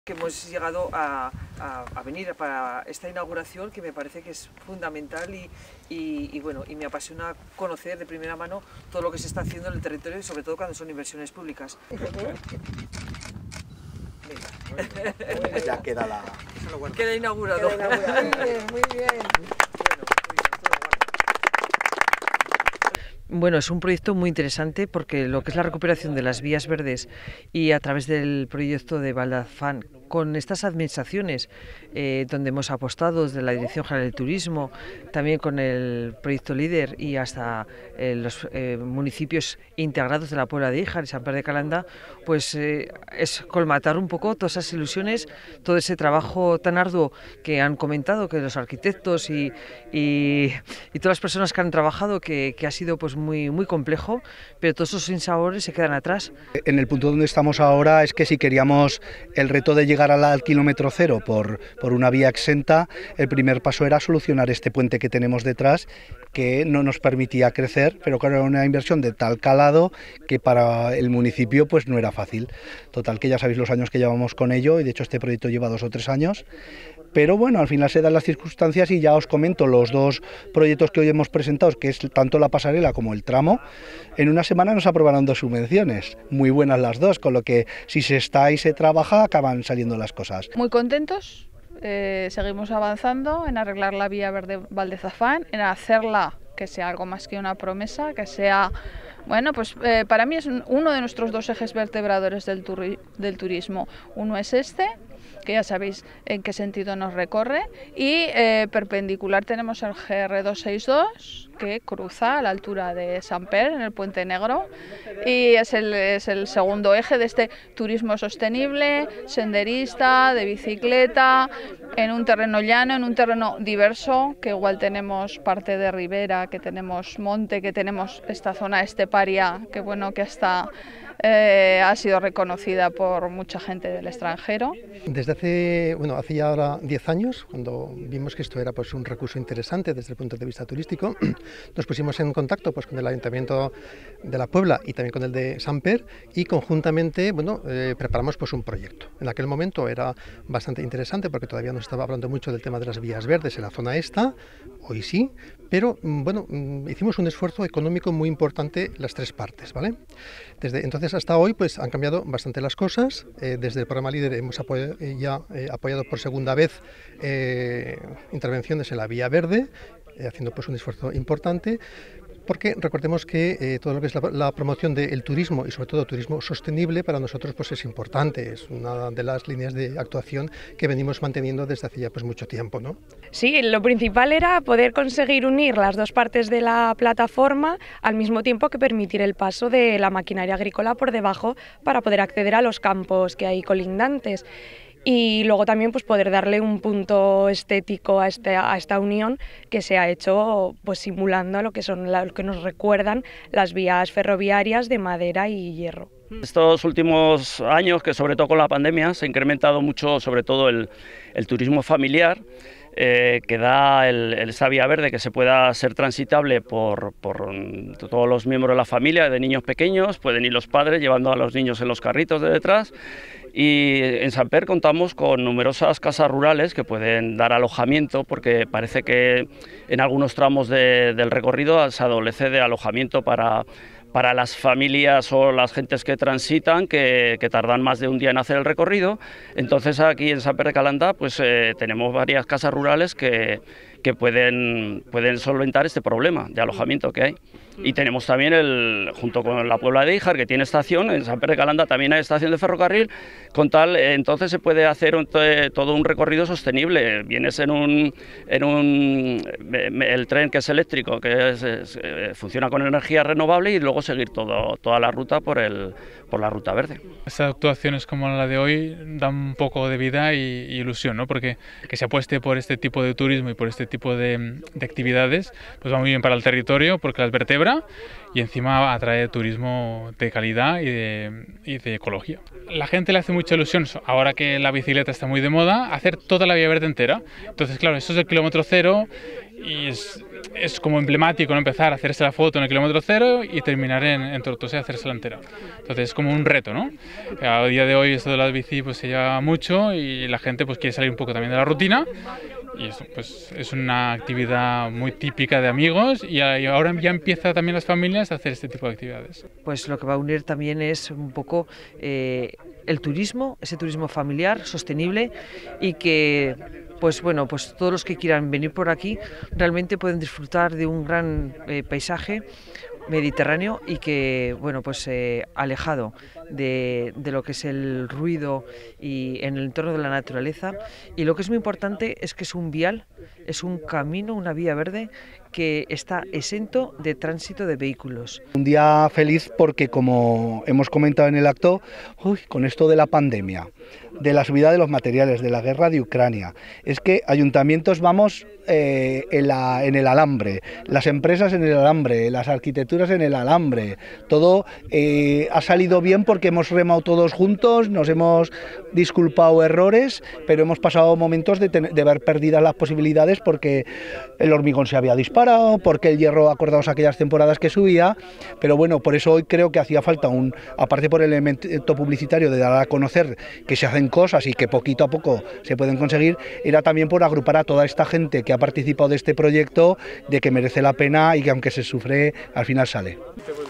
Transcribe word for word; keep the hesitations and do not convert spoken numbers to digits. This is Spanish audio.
Que hemos llegado a, a, a venir para esta inauguración, que me parece que es fundamental y, y, y, bueno, y me apasiona conocer de primera mano todo lo que se está haciendo en el territorio y sobre todo cuando son inversiones públicas. Ya queda la... Queda inaugurado. Queda inaugurado. Muy bien, muy bien. Bueno, es un proyecto muy interesante porque lo que es la recuperación de las vías verdes y a través del proyecto de Val d'Alfán, con estas administraciones eh, donde hemos apostado desde la Dirección General del Turismo, también con el proyecto LEADER y hasta eh, los eh, municipios integrados de la Puebla de Híjar y Sant Pere de Calanda, pues eh, es colmatar un poco todas esas ilusiones, todo ese trabajo tan arduo que han comentado que los arquitectos y, y, y todas las personas que han trabajado, que, que ha sido pues muy, muy complejo, pero todos esos sinsabores se quedan atrás. En el punto donde estamos ahora es que si queríamos el reto de llegar al, al kilómetro cero por, por una vía exenta, el primer paso era solucionar este puente que tenemos detrás, que no nos permitía crecer, pero claro, era una inversión de tal calado que para el municipio pues no era fácil. Total, que ya sabéis los años que llevamos con ello, y de hecho este proyecto lleva dos o tres años. Pero bueno, al final se dan las circunstancias y ya os comento los dos proyectos que hoy hemos presentado, que es tanto la pasarela como el tramo. En una semana nos aprobaron dos subvenciones, muy buenas las dos, con lo que si se está y se trabaja acaban saliendo las cosas. Muy contentos, eh, seguimos avanzando en arreglar la vía verde Val d'Alfán, en hacerla que sea algo más que una promesa, que sea... Bueno, pues eh, para mí es uno de nuestros dos ejes vertebradores del, turi del turismo. Uno es este, que ya sabéis en qué sentido nos recorre, y eh, perpendicular tenemos el G R doscientos sesenta y dos, que cruza a la altura de Sant Pere, en el Puente Negro, y es el, es el segundo eje de este turismo sostenible, senderista, de bicicleta, en un terreno llano, en un terreno diverso, que igual tenemos parte de ribera, que tenemos monte, que tenemos esta zona esteparia, que bueno, que hasta eh, ha sido reconocida por mucha gente del extranjero. Desde hace, bueno, hace ya ahora diez años, cuando vimos que esto era pues un recurso interesante desde el punto de vista turístico, nos pusimos en contacto pues con el Ayuntamiento de la Puebla y también con el de Sant Pere, y conjuntamente, bueno, eh, preparamos pues un proyecto. En aquel momento era bastante interesante porque todavía no estaba hablando mucho del tema de las vías verdes en la zona esta, hoy sí, pero bueno, hicimos un esfuerzo económico muy importante las tres partes, ¿vale? Desde entonces hasta hoy pues han cambiado bastante las cosas. Eh, desde el programa LEADER hemos apoyado, ya eh, apoyado por segunda vez eh, intervenciones en la vía verde, eh, haciendo pues un esfuerzo importante, porque recordemos que eh, todo lo que es la, la promoción del turismo y sobre todo turismo sostenible para nosotros pues es importante, es una de las líneas de actuación que venimos manteniendo desde hace ya pues mucho tiempo, ¿no? Sí, lo principal era poder conseguir unir las dos partes de la plataforma al mismo tiempo que permitir el paso de la maquinaria agrícola por debajo para poder acceder a los campos que hay colindantes. Y luego también pues poder darle un punto estético a, este, a esta unión que se ha hecho pues simulando a lo que son lo que nos recuerdan las vías ferroviarias de madera y hierro. Estos últimos años, que sobre todo con la pandemia, se ha incrementado mucho sobre todo el, el turismo familiar, eh, que da el, el, esa vía verde que se pueda ser transitable por, por todos los miembros de la familia, de niños pequeños, pueden ir los padres llevando a los niños en los carritos de detrás. Y en Sant Pere contamos con numerosas casas rurales que pueden dar alojamiento, porque parece que en algunos tramos de, del recorrido se adolece de alojamiento para, para las familias o las gentes que transitan, que, que tardan más de un día en hacer el recorrido. Entonces aquí en Sant Pere de Calanda pues, eh, tenemos varias casas rurales que, que pueden, pueden solventar este problema de alojamiento que hay. Y tenemos también, el, junto con la Puebla de Híjar, que tiene estación, en Sant Pere de Calanda también hay estación de ferrocarril, con tal, entonces se puede hacer un, todo un recorrido sostenible. Vienes en un, en un, el tren que es eléctrico, que es, es, funciona con energía renovable, y luego seguir todo, toda la ruta por, el, por la ruta verde. Estas actuaciones como la de hoy dan un poco de vida y, y ilusión, ¿no? Porque que se apueste por este tipo de turismo y por este tipo de, de actividades, pues va muy bien para el territorio, porque las vertebras celebra y encima atrae turismo de calidad y de, y de ecología. La gente le hace mucha ilusión, ahora que la bicicleta está muy de moda, hacer toda la Vía Verde entera. Entonces, claro, eso es el kilómetro cero y es, es como emblemático, ¿no? Empezar a hacerse la foto en el kilómetro cero y terminar en, en Tortosa y hacerse la entera. Entonces es como un reto, ¿no? A día de hoy esto de la bici pues se lleva mucho y la gente pues quiere salir un poco también de la rutina. Y eso pues es una actividad muy típica de amigos y ahora ya empieza también las familias a hacer este tipo de actividades. Pues lo que va a unir también es un poco eh, el turismo, ese turismo familiar, sostenible y que pues bueno, pues todos los que quieran venir por aquí realmente pueden disfrutar de un gran eh, paisaje mediterráneo y que, bueno, pues eh, alejado de, de lo que es el ruido y en el entorno de la naturaleza. Y lo que es muy importante es que es un vial, es un camino, una vía verde que está exento de tránsito de vehículos. Un día feliz porque, como hemos comentado en el acto, uy, con esto de la pandemia, de la subida de los materiales, de la guerra de Ucrania, es que ayuntamientos vamos eh, en, la, en el alambre, las empresas en el alambre, las arquitecturas en el alambre, todo eh, ha salido bien porque hemos remado todos juntos, nos hemos disculpado errores, pero hemos pasado momentos de, tener, de ver perdidas las posibilidades porque el hormigón se había disparado, porque el hierro, acordaos aquellas temporadas que subía, pero bueno, por eso hoy creo que hacía falta un, aparte por el elemento publicitario de dar a conocer que se hacen cosas y que poquito a poco se pueden conseguir, era también por agrupar a toda esta gente que ha participado de este proyecto, de que merece la pena y que aunque se sufre, al final sale.